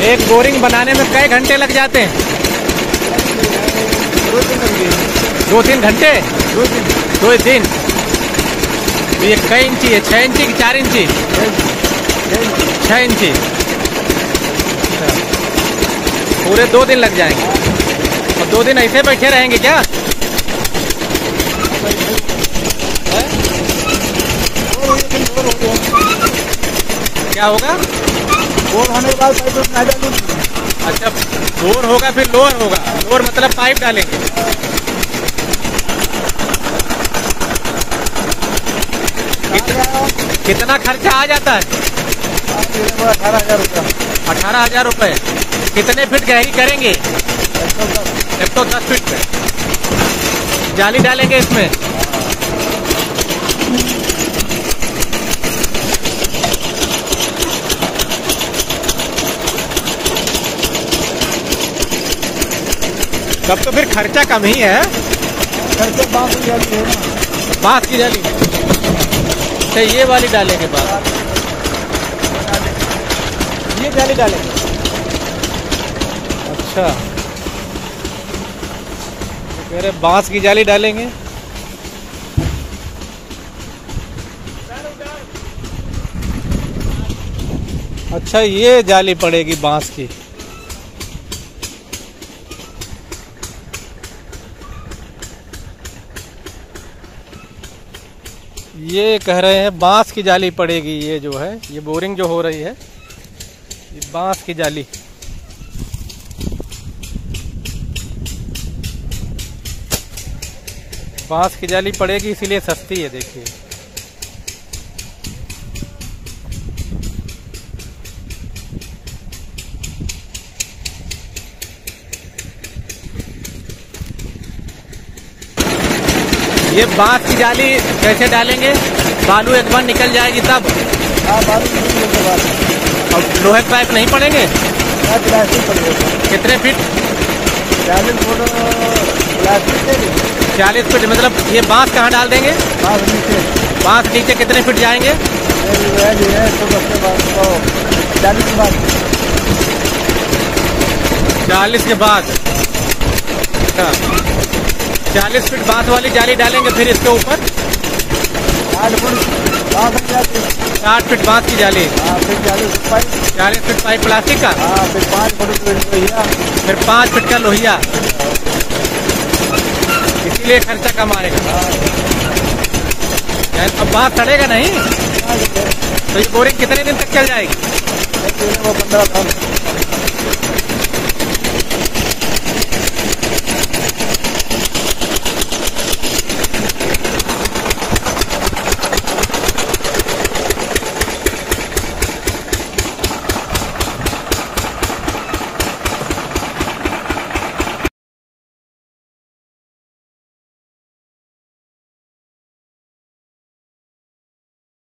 एक बोरिंग बनाने में कई घंटे लग जाते हैं? 2-3 घंटे? 2 दिन। ये कई इंची है? 6 इंची कि 4 इंची? 6 इंची। पूरे 2 दिन लग जाएंगे। और 2 दिन ऐसे बैठे रहेंगे क्या? क्या होगा? बोर होने के बाद अच्छा, बोर होगा फिर लोअर होगा। लोअर मतलब पाइप डालेंगे। कितना खर्चा आ जाता है? 18,000 रुपया। 18,000 रुपये। कितने फीट गहरी करेंगे? 110 फीट पे जाली डालेंगे इसमें। तब तो फिर खर्चा कम ही है। खर्चा बांस की जाली है ना। बांस की जाली? तो ये वाली डालेंगे बांस? ये जाली डालेंगे? अच्छा, कह रहे बांस की जाली डालेंगे। अच्छा, ये जाली पड़ेगी बांस की। ये कह रहे हैं बांस की जाली पड़ेगी। ये जो है, ये बोरिंग जो हो रही है, ये बांस की जाली। बांस की जाली पड़ेगी, इसीलिए सस्ती है। देखिए, ये बांस की जाली कैसे डालेंगे? बालू एक बार निकल जाएगी तब? हाँ, बालू निकलने के बाद। और लोहे के पाइप नहीं पड़ेंगे? प्लास्टिक पड़ेगा। कितने फीट? 40 foot plastic. 40 फीट मतलब ये बांस कहाँ डाल देंगे? बांस नीचे। बांस नीचे कितने फीट जाएंगे? 40 के बाद। 40 के बाद। अच्छा, 40 फीट बांस वाली जाली डालेंगे, फिर इसके ऊपर 8 फुट बांस लग जाती है। 60 फीट बांस की जाली। हाँ, फिर 40 फीट पाइप प्लास्टिक का। हाँ, फिर 5 फुट लोहिया। फिर 5 फीट का लोहिया। इसीलिए खर्चा कम आएगा। अब बांस सड़ेगा नहीं? तो ये बोरिंग कितने दिन तक चल जाएगी? 15 साल।